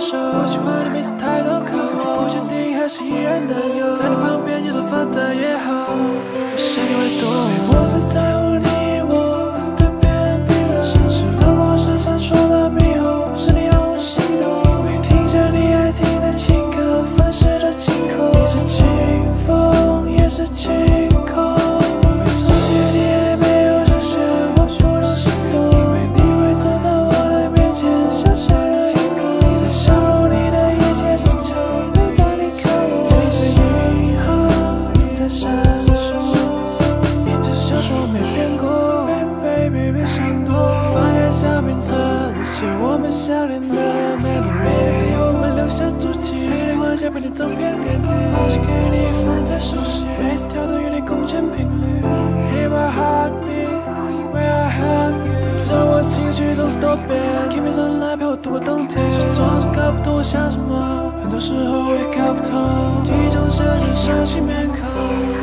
手。我喜欢你每次抬头看我，不确定还是依然担忧，在你旁边就算反弹也好，我想你会懂。我是在乎你我对别人评论，像是浪花闪闪烁的霓虹，是你让我心动。因为听着你爱听的情歌，泛湿着晴空。你是清风，也是晴空。每次见你还没有出现，我不能心动，因为你会走到我的面前，小小的一幕。你的笑容，你的一切请求，每当你看我，你是银河在闪烁，一直想说没变过。Baby 别闪躲，翻开相片册，那些我们相恋的 memory， 给我们留下足迹，陪你幻想，陪你走遍天地，把心给你放在手心，每次跳动与你共振频率。Hear my heartbeat where I have you， 知道我情绪总是多变 ，Keep me sunlight 陪我度过冬天，却总是搞不懂我想什么，很多时候我也搞不透，记忆中闪现熟悉面孔。